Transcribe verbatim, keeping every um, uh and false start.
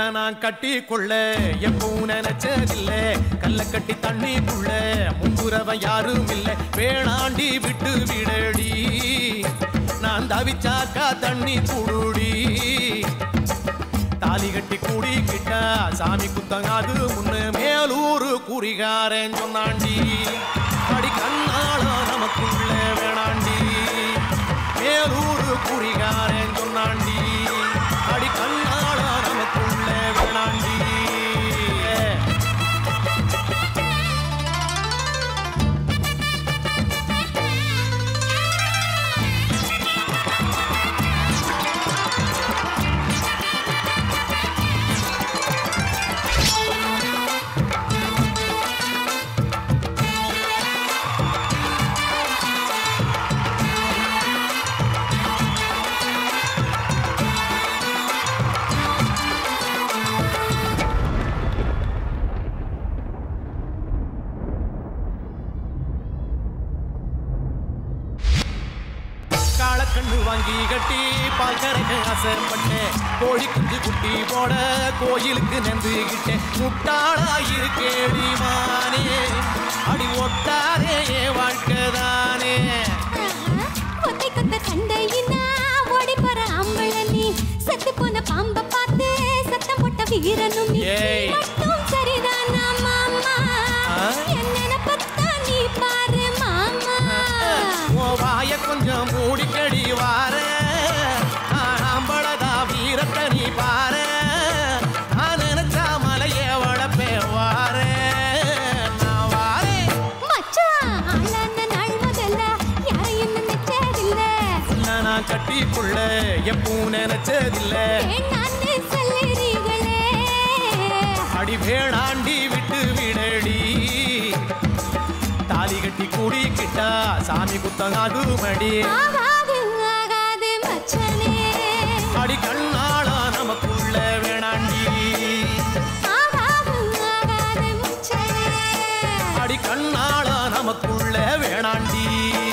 நான் கட்டி கொள்ள எப்பவும் நினைச்சதில்ல கல்ல கட்டி தண்ணிக்குள்ள முங்குறவன் யாரும் இல்லை வேணாண்டி விட்டு விடடி நான் தவிச்சாக்கா தண்ணி குடுடி தாலி கட்டி கூடிக்கிட்டா சாமி குத்தங்காது முன்னு மேலூரு குறிகாரன் சொன்னாண்டி அடி கண்ணாள நமக்குள்ள வேணாண்டி மேலூரு குறிகாரன் சொன்னாண்டி அடி கண்ணாள நமக்குள்ள வேணாண்டி கண்ணு வாங்கி கட்டி பால் கரைக்க ஆசைப்பட்டேன் கோழி குஞ்சு குட்டி போட கோயிலுக்கு நெந்துகிட்டேன் முட்டாளாயிருக்கேடி மானே அடி ஒட்டாரே வாழ்க்கைதானே ஒத்தை கொத்த சண்டையினா ஓடி போற ஆம்பள நீ செத்து போன பாம்ப பார்த்து சத்தம் போட்ட வீரனும் நீ மட்டும் சரிதானா மாமா என்ன பத்தா நீ பாரு மாமா ஓ வாய கொஞ்சம் மூடிக்கடி வார ஆம்பளதா வீரத்தை நீ பாரு நான் நினைச்சா மலைய வளப்பே வார நான் வாரே மச்சான் ஆளான நாள் முதல்ல யாரையும் நினைச்சதில்ல நான் கட்டிக்குள்ள எப்பவும் நினைச்சதில்ல நானே சொல்லுறீங்களே அடி வேணாண்டி விட்டு விடடி தாலி கட்டி கூடிக்கிட்டா சாமி குத்தங்காது மடி ஆகாது ஆகாது மச்சானே அடி கண்ணாள நமக்குள்ள வேணாண்டி ஆகாது ஆகாது மச்சானே அடி கண்ணாள நமக்குள்ள வேணாண்டி